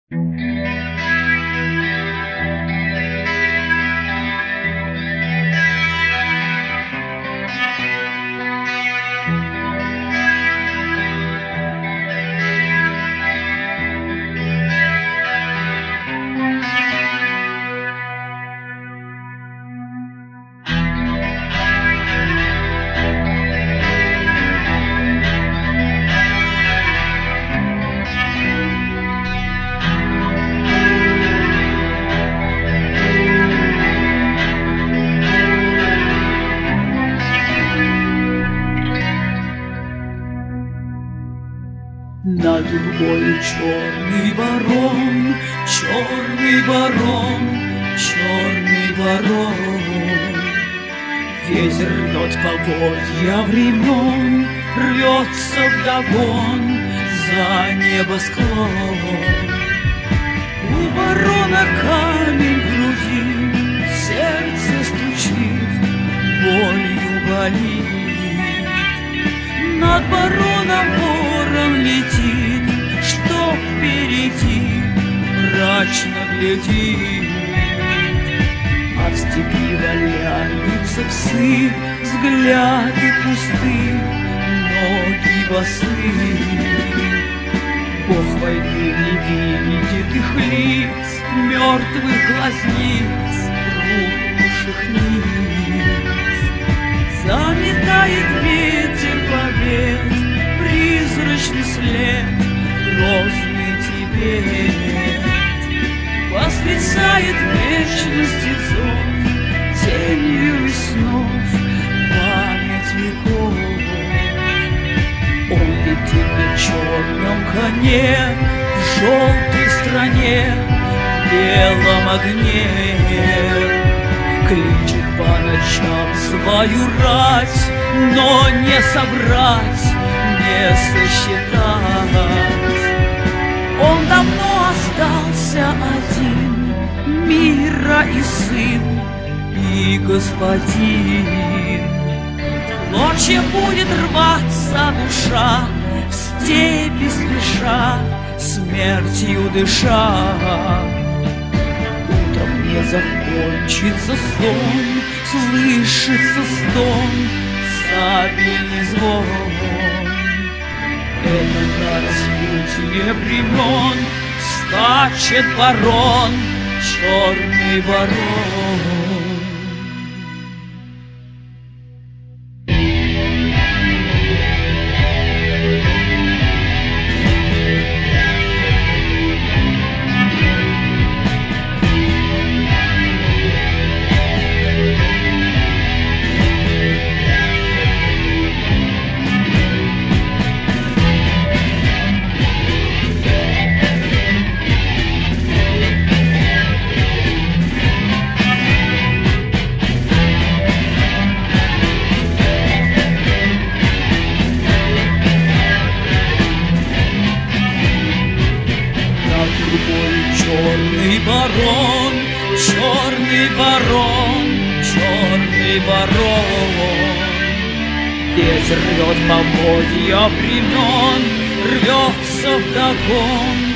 Над лугою черный ворон, черный ворон, черный ворон. Ветер рвет поводья времен, рвется вдогон за небосклон. У ворона камень в груди, сердце стучит, болью болит. Над вороном ворон летит, что впереди мрачно глядит. А в степи валяются псы, взгляды пусты, ноги босы. Бог войны не видит их лиц, мертвых глазниц, рухнувших ниц. Заметает ветер побед, призрачный след, грозный Тибет. Восклицает вечности зов, тенью из снов, память веков. Он летит на черном коне, в желтой стране, в белом огне. Кличет по ночам свою рать, но не собрать, не сосчитать. Он давно остался один, мира и сын, и господин. В клочья будет рваться душа, в степи спеша, смертью дыша. Не закончится сон, слышится стон, сабельный звон. Это на распутье времен скачет ворон, черный ворон. Черный ворон, черный ворон, черный ворон. Ветер рвет поводья времен, рвется вдогон